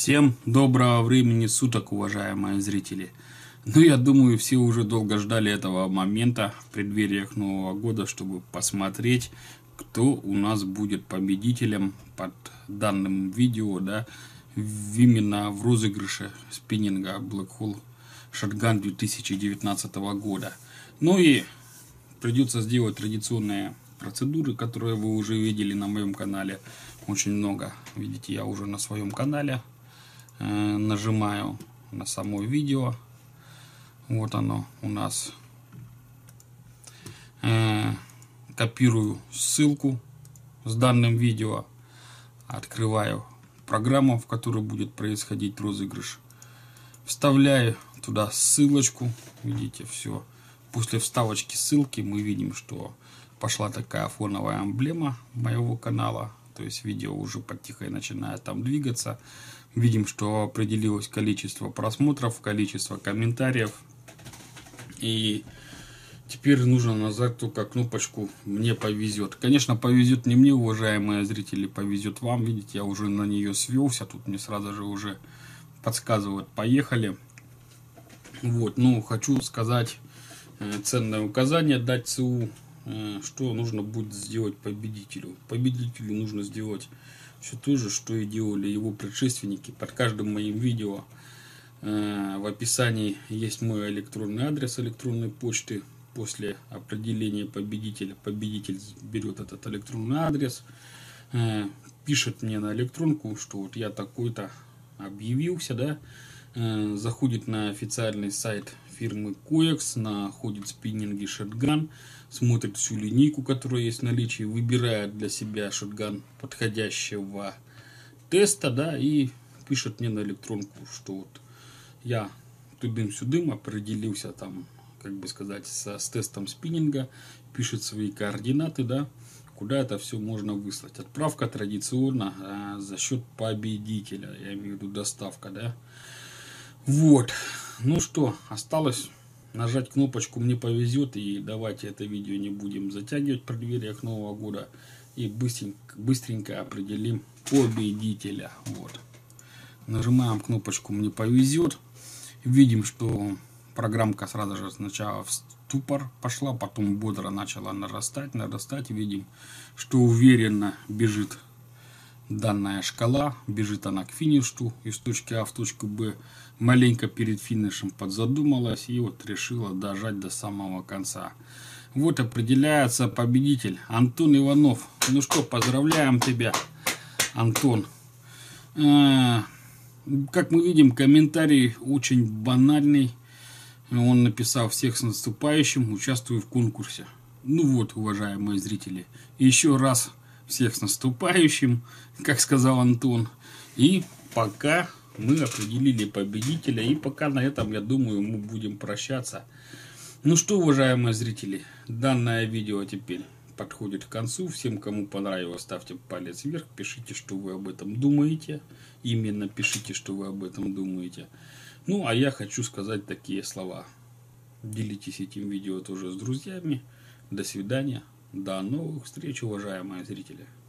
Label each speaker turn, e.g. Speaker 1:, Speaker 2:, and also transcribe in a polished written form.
Speaker 1: Всем доброго времени суток, уважаемые зрители. Я думаю, все уже долго ждали этого момента в преддвериях Нового года, чтобы посмотреть, кто у нас будет победителем под данным видео, именно в розыгрыше спиннинга Black Hole Shotgun 2019 года. И придется сделать традиционные процедуры, которые вы уже видели на моем канале. Очень много. Видите, я уже на своем канале. Нажимаю на само видео. Вот оно у нас. Копирую ссылку с данным видео. Открываю программу, в которой будет происходить розыгрыш. Вставляю туда ссылочку. Видите, все. После вставочки ссылки мы видим, что пошла такая фоновая эмблема моего канала. То есть видео уже потихоньку начинает там двигаться. Видим, что определилось количество просмотров, количество комментариев. И теперь нужно нажать только кнопочку «Мне повезет». Конечно, повезет не мне, уважаемые зрители, повезет вам. Видите, я уже на нее свелся. Тут мне сразу же уже подсказывают «Поехали». Хочу сказать ценное указание, дать ЦУ, что нужно будет сделать победителю. Победителю нужно сделать все то же, что и делали его предшественники. Под каждым моим видео в описании есть мой электронный адрес электронной почты. После определения победителя, победитель берет этот электронный адрес, пишет мне на электронку, что вот я такой-то объявился, заходит на официальный сайт фирмы Coex, находит спиннинги Shotgun, смотрит всю линейку, которая есть в наличии, выбирает для себя шотган подходящего теста, и пишет мне на электронку, что вот я тудым-сюдым определился там, с тестом спиннинга, пишет свои координаты, куда это все можно выслать. Отправка традиционно за счет победителя, я имею в виду доставка, осталось нажать кнопочку «Мне повезет», и давайте это видео не будем затягивать в преддвериях Нового года и быстренько определим победителя. Нажимаем кнопочку «Мне повезет», видим, что программка сразу же сначала в ступор пошла, потом бодро начала нарастать, видим, что уверенно бежит данная шкала, бежит она к финишу из точки А в точку Б. Маленько перед финишем подзадумалась и решила дожать до самого конца. Определяется победитель Антон Иванов. Поздравляем тебя, Антон. Как мы видим, комментарий очень банальный. Он написал: всех с наступающим, участвую в конкурсе. Уважаемые зрители, еще раз всех с наступающим, как сказал Антон. И пока мы определили победителя, и пока на этом, я думаю, мы будем прощаться. Уважаемые зрители, данное видео теперь подходит к концу. Всем, кому понравилось, ставьте палец вверх, пишите, что вы об этом думаете. Именно пишите, что вы об этом думаете. А я хочу сказать такие слова. Делитесь этим видео тоже с друзьями. До свидания. До новых встреч, уважаемые зрители.